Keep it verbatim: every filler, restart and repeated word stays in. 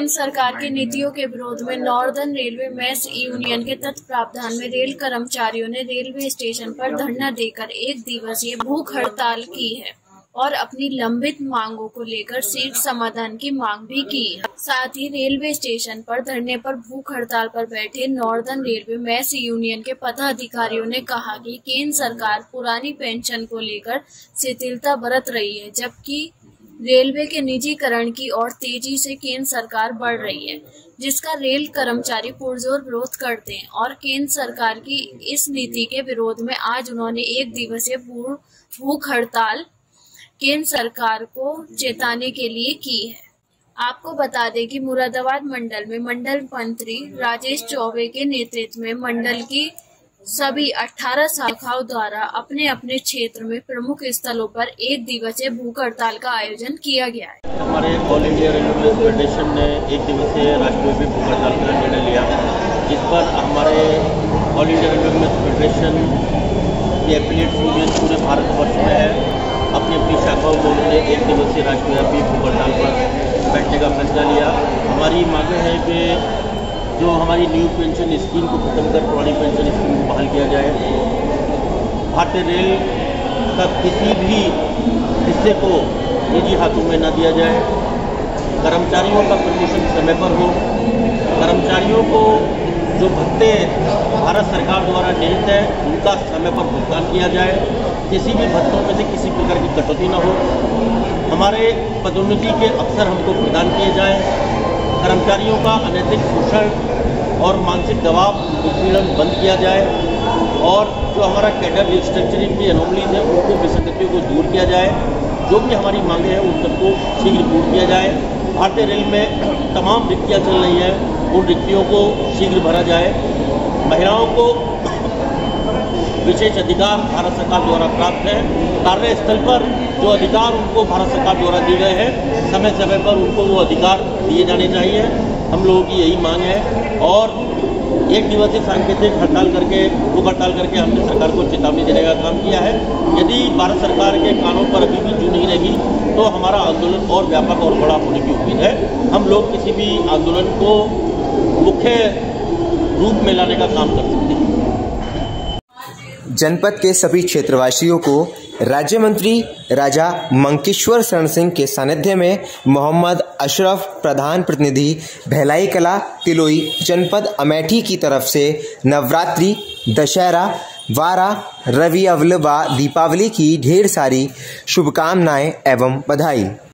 केंद्र सरकार की नीतियों के विरोध में नॉर्दर्न रेलवे मेस यूनियन के तत्व प्रावधान में रेल कर्मचारियों ने रेलवे स्टेशन पर धरना देकर एक दिवसीय भूख हड़ताल की है और अपनी लंबित मांगों को लेकर शीघ्र समाधान की मांग भी की है। साथ ही रेलवे स्टेशन पर धरने पर भूख हड़ताल पर बैठे नॉर्दर्न रेलवे मेस यूनियन के पदाधिकारियों ने कहा कि केंद्र सरकार पुरानी पेंशन को लेकर शिथिलता बरत रही है, जबकि रेलवे के निजीकरण की ओर तेजी से केंद्र सरकार बढ़ रही है, जिसका रेल कर्मचारी पुरजोर विरोध करते हैं। और केंद्र सरकार की इस नीति के विरोध में आज उन्होंने एक दिवसीय भूख हड़ताल केंद्र सरकार को चेताने के लिए की है। आपको बता दें कि मुरादाबाद मंडल में मंडल मंत्री राजेश चौबे के नेतृत्व में मंडल की सभी अठारह शाखाओं द्वारा अपने अपने क्षेत्र में प्रमुख स्थलों पर एक दिवसीय भूख हड़ताल का आयोजन किया गया है। हमारे ऑल इंडिया रेलवे फेडरेशन ने एक दिवसीय राष्ट्रव्यापी भूख हड़ताल का निर्णय लिया, जिस पर हमारे ऑल इंडिया रेलवे फेडरेशन के एफिलिएट्स यूनियन पूरे भारतवर्ष में है, अपनी अपनी शाखाओं को उन्होंने एक दिवसीय राष्ट्रव्यापी भूख हड़ताल पर बैठने का फैसला लिया। हमारी मांग है कि जो हमारी न्यू पेंशन स्कीम को खत्म कर पुरानी पेंशन स्कीम को बहाल किया जाए, भारतीय रेल का किसी भी हिस्से को निजी हाथों में न दिया जाए, कर्मचारियों का प्रमोशन समय पर हो, कर्मचारियों को जो भत्ते भारत सरकार द्वारा निहित है उनका समय पर भुगतान किया जाए, किसी भी भत्तों में से किसी प्रकार की कटौती न हो, हमारे पदोन्नति के अवसर हमको प्रदान किए जाएं, कर्मचारियों का अनैतिक शोषण और मानसिक दबाव उत्पीड़न बंद किया जाए और जो हमारा कैडर रिस्ट्रक्चरिंग की एनोमलीज है उनको विसंगतियों को दूर किया जाए। जो भी हमारी मांगे हैं उन सबको शीघ्र पूर्ण किया जाए। भारतीय रेल में तमाम रिक्तियाँ चल रही हैं, उन रिक्तियों को शीघ्र भरा जाए। महिलाओं को विशेष अधिकार भारत सरकार द्वारा प्राप्त है, कार्यस्थल पर जो अधिकार उनको भारत सरकार द्वारा दिए गए हैं समय समय पर उनको वो अधिकार दिए जाने चाहिए। हम लोगों की यही मांग है और एक दिवसीय सांकेतिक हड़ताल करके भूख हड़ताल करके हमने सरकार को चेतावनी देने का काम किया है। यदि भारत सरकार के कानों पर अभी भी जू नहीं रहेगी तो हमारा आंदोलन और व्यापक और बड़ा होने की उम्मीद है। हम लोग किसी भी आंदोलन को मुख्य रूप में लाने का काम कर सकते हैं। जनपद के सभी क्षेत्रवासियों को राज्य मंत्री राजा मंकेश्वर शरण सिंह के सानिध्य में मोहम्मद अशरफ प्रधान प्रतिनिधि भिलाई कला तिलोई जनपद अमेठी की तरफ से नवरात्रि, दशहरा, वारा, रवि अव्वल व दीपावली की ढेर सारी शुभकामनाएं एवं बधाई।